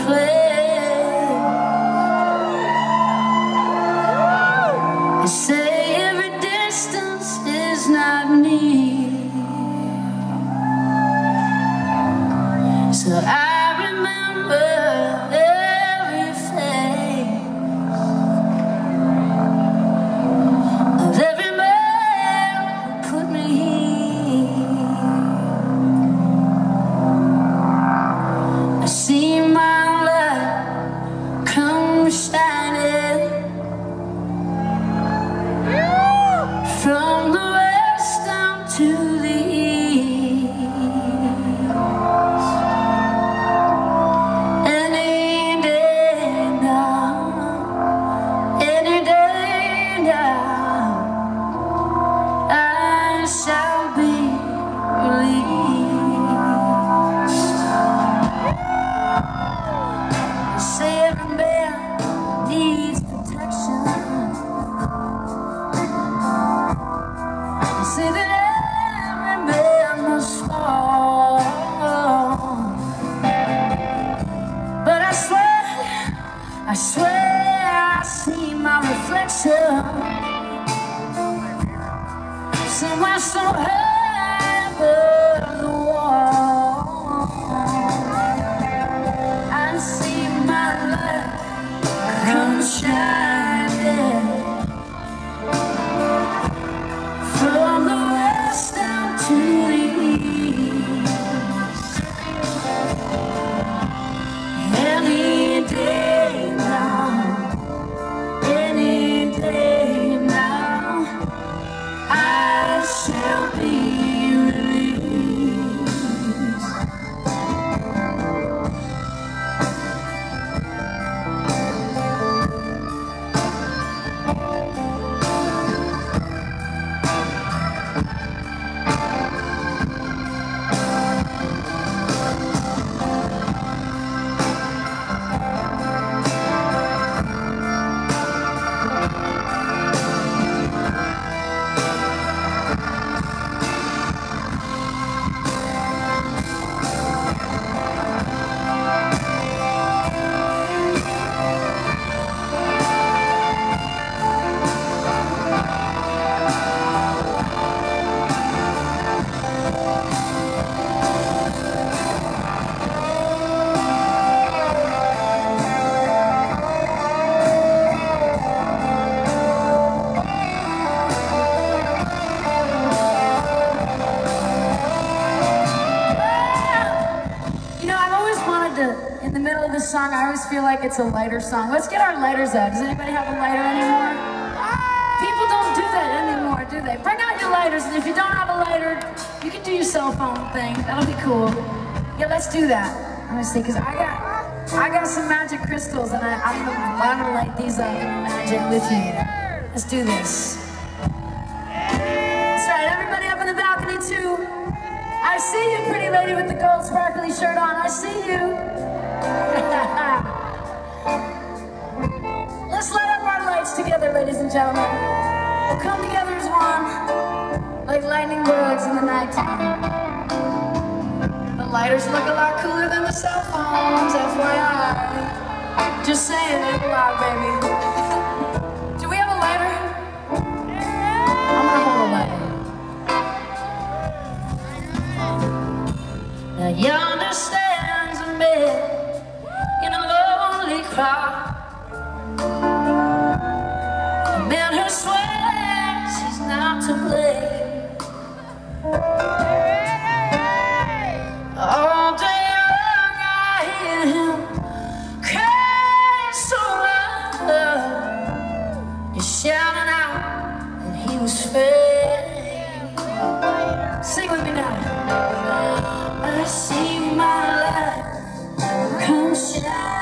They say every distance is not near, so I remember every face of every man who put me here. I see my light come shining from the west down to the east. Any day now, I shall be released. They say every man needs protection. They say that every man must fall, but I swear I see my reflection somewhere so high above the wall. I see my light come shining from the west down to the east. Any day now, I shall be released. In the middle of the song, I always feel like it's a lighter song. Let's get our lighters out. Does anybody have a lighter anymore? People don't do that anymore, do they? Bring out your lighters, and if you don't have a lighter, you can do your cell phone thing. That'll be cool. Yeah, let's do that. Honestly, because I got some magic crystals, and I'm gonna light these up in magic with you. Let's do this. That's right, everybody up in the balcony too. I see you, pretty lady with the gold sparkly shirt on. I see you. Let's light up our lights together, ladies and gentlemen. We'll come together as one, like lightning bugs in the nighttime. The lighters look a lot cooler than the cell phones, FYI. Just saying it loud, baby. Do we have a lighter? I'm gonna hold a lighter. Now yonder stands a man in a lonely crowd, a man who swears he's not to blame. All day long I hear him crying so loud. He's shouting out that he was fake. Sing with me now. I see my light come shine.